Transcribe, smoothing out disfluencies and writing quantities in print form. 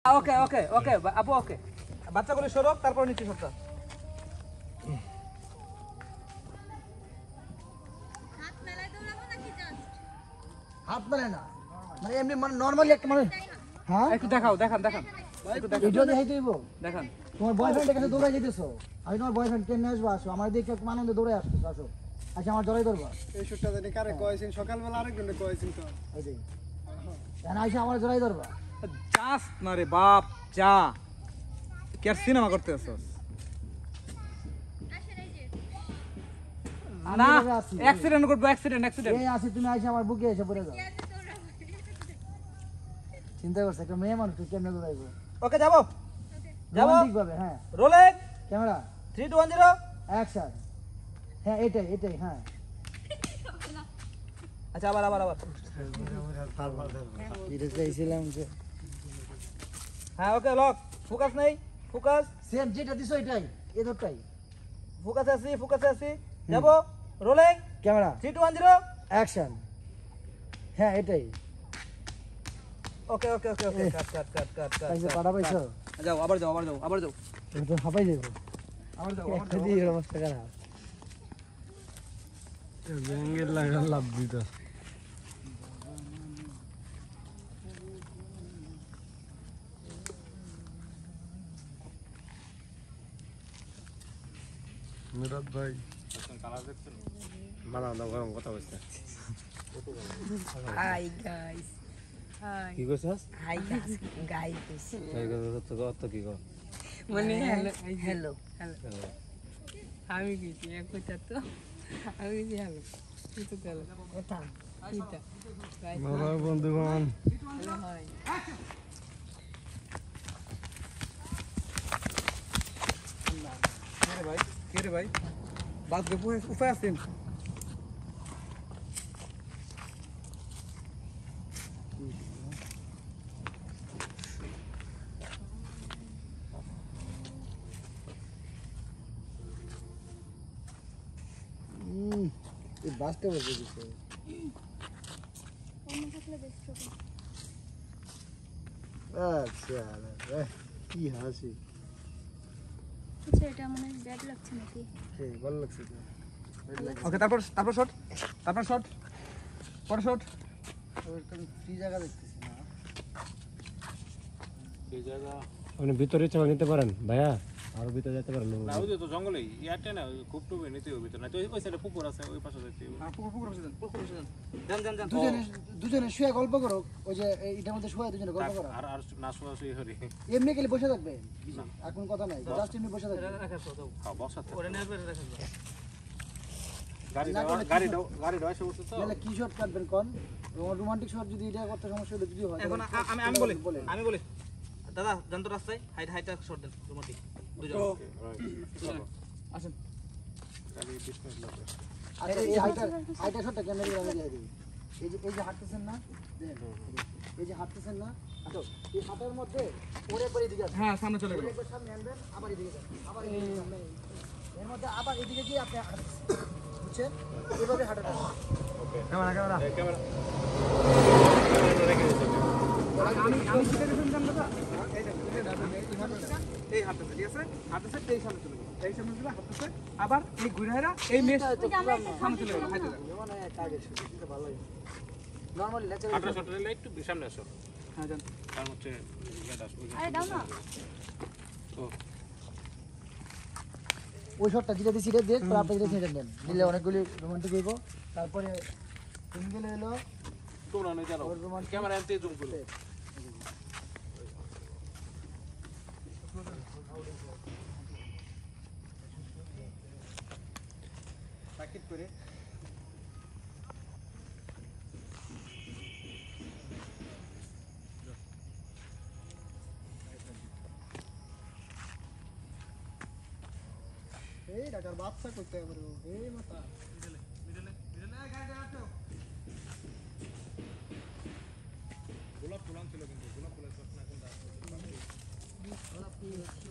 ওকে ওকে ওকে আপু ওকে বাচ্চাগুলো সরক তারপর নিচে সরতা হাত মেলায় দৌড়াবো নাকি জাস্ট হাত মেলে না মানে এমনি মানে নরমালি একটা মানে হ্যাঁ একটু দেখাও দেখান দেখান একটু দেখান ভিডিও দেখাই দিব দেখান তোমার বয়ফ্রেন্ডের কাছে দৌড়াই যেতেছো আমি তোমার বয়ফ্রেন্ড কেমনে আসবো আসো আমার দিকে একটু আনন্দে দৌড়ে আসতেছো আসো আচ্ছা আমার জড়াই ধরবা এই শুটটা জানি কারে কয়েছেন সকালবেলা আরেকজনে কয়েছেন তো ওই যে কেন আইসা আমার জড়াই ধরবা জাস না রে বাপ যা কি আর সিনেমা করতে আসছ আসেন এই যে না এভাবে আছি। অ্যাক্সিডেন্ট করবে অ্যাক্সিডেন্ট এই আসি তুমি আইসা আমার বুকে এসে পড়ে যাও কেন দৌড়াবো চিন্তা করছে একটা মেয়ে মানুষ তুই কেমনে দৌড়াইবো ওকে যাবো যাবো রোমান্টিক ভাবে হ্যাঁ রোলিং ক্যামেরা 3 2 1 0 অ্যাকশন হ্যাঁ এটাই হ্যাঁ আচ্ছা আবার আবার আবার এটা চাইছিলাম যে হ্যাঁ ওকে লক ফোকাস নেই ফোকাস সেম যেটা দিছো এটাই এদরটাই ফোকাসে আছি যাবো রোলিং ক্যামেরা 3 2 1 0 অ্যাকশন হ্যাঁ এটাই ওকে ওকে ওকে ওকে কাট কাট কাট কাট কাট পাইছো পাটা পাইছো যাও আবার যাও আবার যাও আবার যাও তুমি তো হাঁপাই যাবো আবার যাও একটা দিয়ে অবস্থা খারাপ জঙ্গের লাগা লাভ দিত মুরাদ ভাই মানা না গরম কথা বলছে Hi guys. Hi. কি কইছস Hi guys. Guys. তো কি কর মানে hello. Hello. আমি কিছু এক কথা তো আমি কিছু হ্যালো কিছু গেল কথা এটা গাইস মারা বন্ধুগণ হয় কে রে ভাই বাদ দে উপায় আছেন এই বাসটা বসে দিছে অন্য থাকলে বেস্ট হবে আচ্ছা কি হাসি আচ্ছা এটা মনে হয় ব্যাড লাগছে নাকি ভালো লাগছে তো ওকে তারপর শট পরে শট ফ্রি জায়গা দেখতেছি না আপনি ভিতরে চলে নিতে পারেন ভাইয়া আরো ভিতরে যেতে পারেন না ওই তো জঙ্গলে ইয়াতে না খুব টুবে নিতে হবে ভিতরে না তো ওই সাইডে পুকুর আছে ওই পাশে যেতে হবে পুকুর যান যান যান দুজনে শুয়ে গল্প করো ওই যে এটার মধ্যে শুয়ে দুজনে গল্প করো আর আর না শোয়া শুয়ে হরি এমনি গেলে বসে থাকবে এখন কথা নাই জাস্ট এমনি বসে থাকবে হ্যাঁ বসা থাকে ওরে নেবে রাখেন গাড়ি এসে বসে তো তাহলে কি শট কাটবেন কোন রোমান্টিক শট যদি এটা করতে সমস্যা হলে যদি হয় এখন আমি বলি দাদা জান তো রাস্তায় হাইটা শট দেন রোমান্টিক দুজন আসেন গাড়ি বিজনেস লাগে আচ্ছা এই হাইটা শটটা ক্যামেরা আমি দিয়ে দিই এই যে হাঁটতেছেন না দেখেন এই যে হাঁটতেছেন না আচ্ছা এই হাঁটার মধ্যে ওরে পরে দিকে আসেন হ্যাঁ সামনে চলে গেল একবার সামনে আনবেন আবার এদিকে যান আবার এদিকে যান এর মধ্যে আবার এদিকে গিয়ে আপনি হাঁটতেছেন বুঝছেন এইভাবে হাঁটাটা ক্যামেরা ক্যামেরা আমি শিখে দিয়েছেন জান দাদা এই হাঁটতেছে ঠিক আছে হাঁটতেছে এই সামনে চলে গেল এই সামনে চলে হাঁটতেছে আবার এই ঘুরে হেরা এই মেশ সামনে চলে গেল হাইতে যাবে মানে কাজের শুরুটা ভালোই নরমালি ন্যাচারাল আটরা শটের লাইট একটু সামনে আসো হ্যাঁ জান তার হচ্ছে গেট আসবে আরে দাও না ও ওই শটটা যেটা দিছি এটা দেখ তারপর আপনি যেটা নেন নিলে অনেকগুলি রোমান্টিক হইব তারপরে সিঙ্গেল হলো তোমরা না জানো ক্যামেরা এনতে জুম করো প্যাকেট করে এই ডাকার বাচ্চা করতে হবে এই মাথা গোলাপ ফুল আনছিল কিন্তু গোলাপ ফুলের চটনা কোনটা